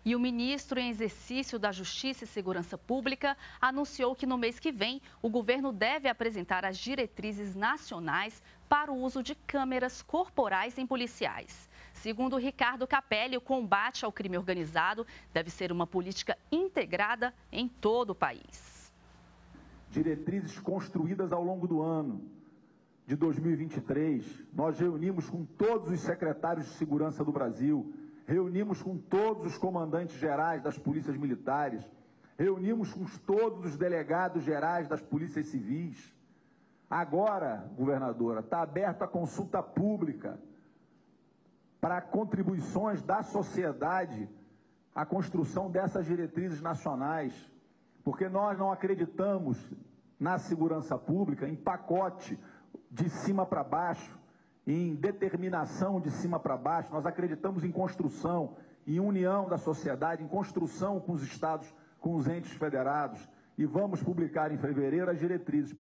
E o ministro em exercício da Justiça e Segurança Pública anunciou que no mês que vem o governo deve apresentar as diretrizes nacionais para o uso de câmeras corporais em policiais. Segundo Ricardo Capelli, o combate ao crime organizado deve ser uma política integrada em todo o país. Diretrizes construídas ao longo do ano de 2023, nós reunimos com todos os secretários de segurança do Brasil, reunimos com todos os comandantes gerais das polícias militares, reunimos com todos os delegados gerais das polícias civis. Agora, governadora, está aberta a consulta pública para contribuições da sociedade à construção dessas diretrizes nacionais, porque nós não acreditamos na segurança pública em pacote de cima para baixo, em determinação de cima para baixo. Nós acreditamos em construção, em união da sociedade, em construção com os estados, com os entes federados, e vamos publicar em fevereiro as diretrizes.